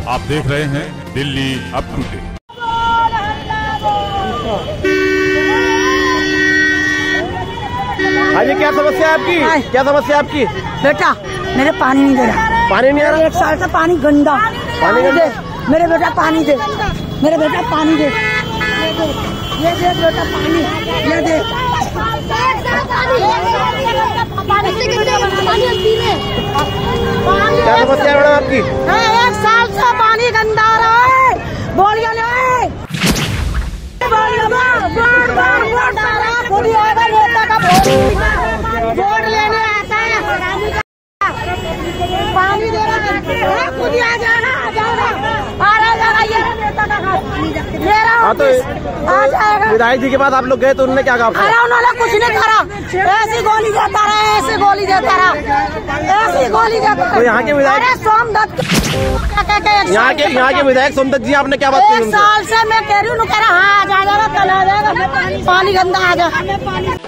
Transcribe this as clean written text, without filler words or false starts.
आप देख रहे हैं दिल्ली अप टू डेट। हाँ जी, क्या समस्या है आपकी? क्या समस्या है आपकी? बेटा मेरे पानी नहीं दे रहा। पानी नहीं आ रहा? 1 साल से पानी गंदा। पानी दे मेरे बेटा, पानी दे मेरे बेटा, पानी दे। ये दे बेटा पानी, ये दे। क्या समस्या है मैडम आपकी? 1 साल से पानी गंदा आ रहा है। बोलिए वोट लेने आता है, पानी दे रहा है, खुद ही आ जाना, ये नेता का मेरा आ जाएगा। विधायक जी के पास आप लोग गए तो उन्होंने क्या कहा? अरे उन्होंने कुछ नहीं करा, ऐसी गोली देता रहा, ऐसी गोली देता रहा, ऐसी गोली देता रहा। तो यहाँ के विधायक सोमदत्त, यहाँ के विधायक सोमदत्त जी, आपने क्या बात की? 1 साल से मैं कह रही हूँ, कह रहा हाँ आ जाएगा, कल आ जाएगा, पानी गंदा आ जाएगा।